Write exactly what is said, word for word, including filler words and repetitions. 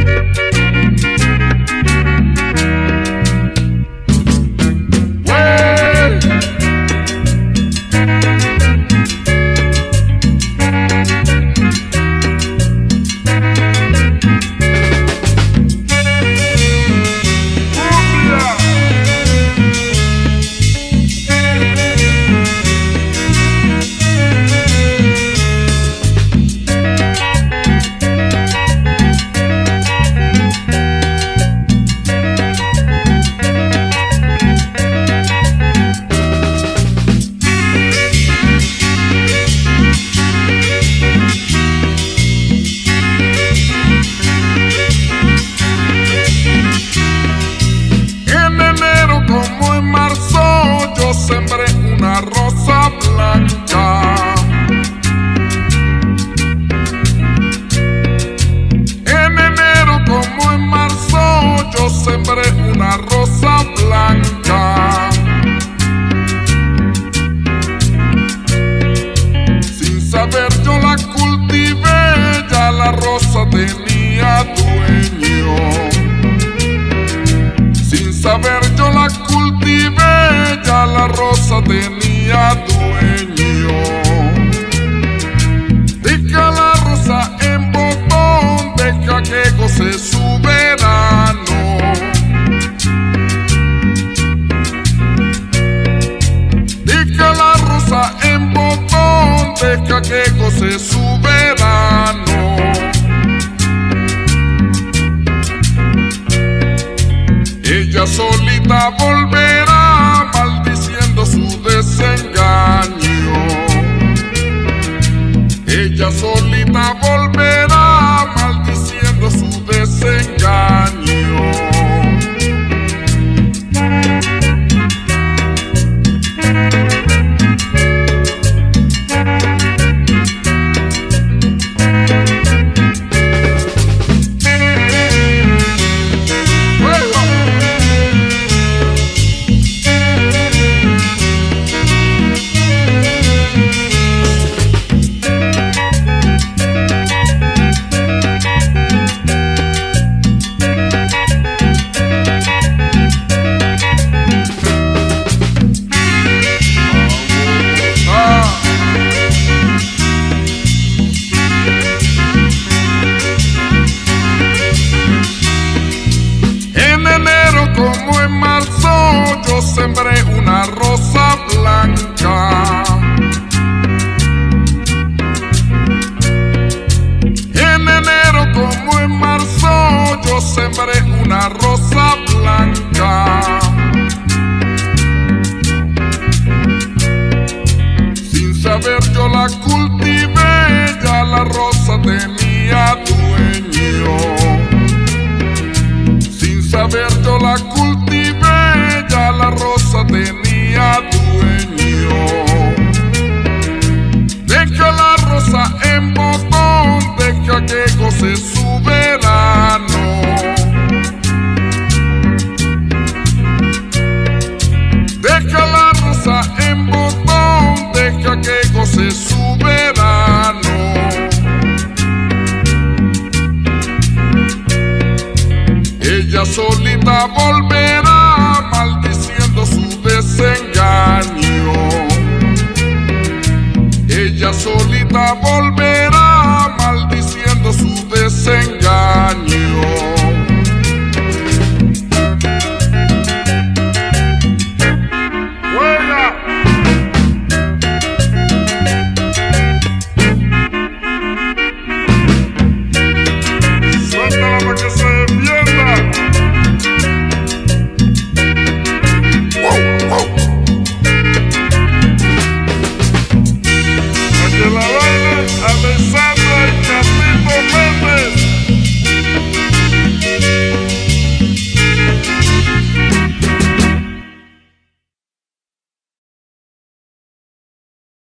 Tenía dueño, sin saber yo la cultivé, ya la rosa tenía dueño. Deja la rosa en botón, deja que goce su verano. Deja la rosa en botón, deja que goce su verano. Ella solita volverá maldiciendo su desengaño. Ella solita volverá maldiciendo su desengaño. Como en marzo yo sembré una rosa blanca. En enero como en marzo yo sembré una rosa blanca. Sin saber yo la cultivé, ya la rosa tenía dueño. Sin saber yo la cultivé, ya la rosa tenía dueño. Deja la rosa en botón, deja que goce su verano. Deja la rosa en botón, deja que goce su verano. Ella solita volverá